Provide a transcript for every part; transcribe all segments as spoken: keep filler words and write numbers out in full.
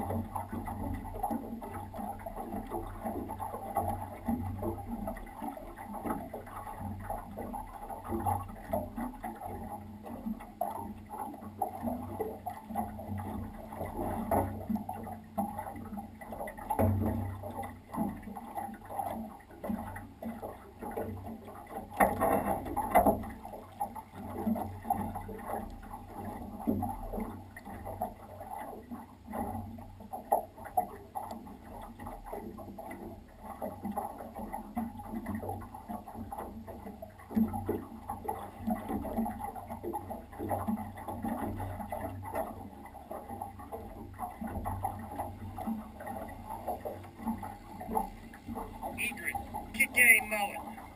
Kick-A-mullet.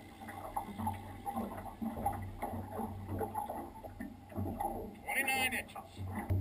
twenty-nine inches.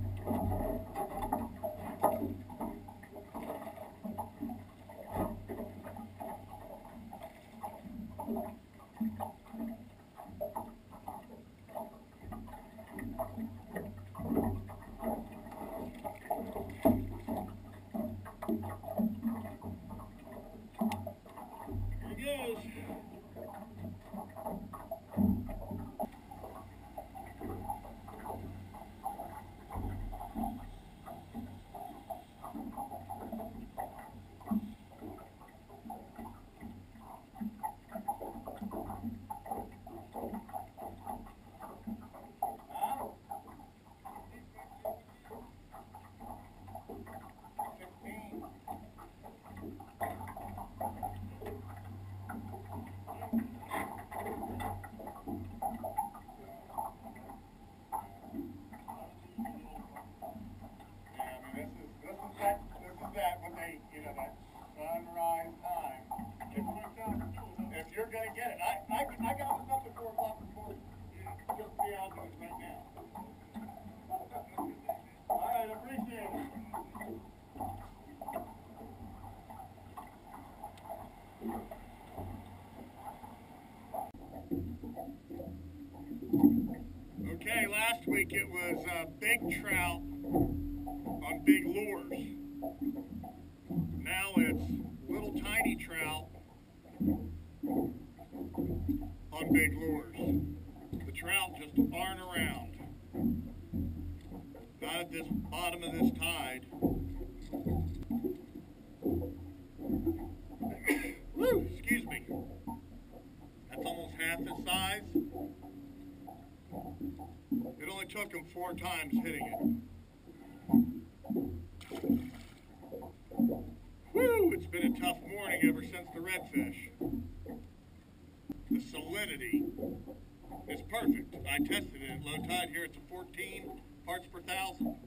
If you're going to get it, I, I, I got this up at four o'clock this morning. Just to see how it goes right now. All right, I appreciate it. Okay, last week it was uh, big trout on big lures. Now it's little tiny trout on big lures. The trout just aren't around. Not at this bottom of this tide. Woo, excuse me. That's almost half the size. It only took him four times hitting it. Woo, it's been a tough morning ever since the redfish. The salinity is perfect. I tested it at low tide here. It's a fourteen parts per thousand.